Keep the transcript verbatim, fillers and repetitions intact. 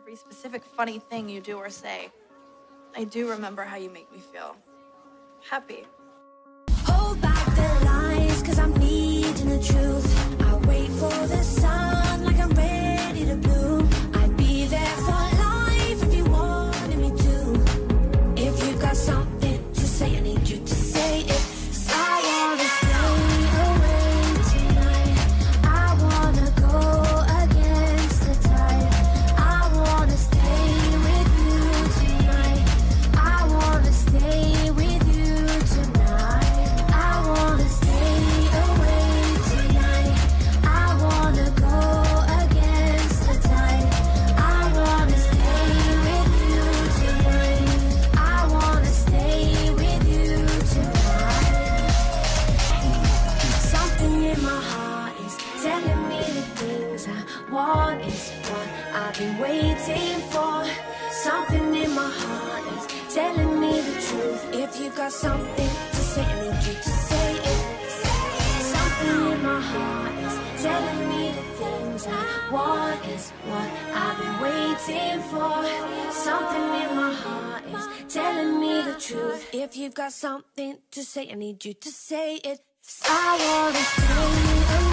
every specific funny thing you do or say. I do remember how you make me feel happy. Hold back the lies, cause I'm needing the truth. I wait for the sun like I'm ready to bloom. I'd be there for life if you wanted me to. If you got something to say, I need you to say it. 'Cause I wanna stay away tonight. I wanna go against the tide. I wanna stay with you tonight. I wanna stay with you tonight. I wanna stay away tonight. I wanna go against the tide. I wanna stay with you tonight. I wanna stay with you tonight. Something in my heart is telling me the things I want is what I've been waiting for. Something in my heart is telling me the truth. If you got something to say, I need you to say it. Something in my heart is telling me the things I want is what I've been waiting for. Something in my heart is telling me the truth. If you got something to say, I need you to say it. 'Cause I wanna stay away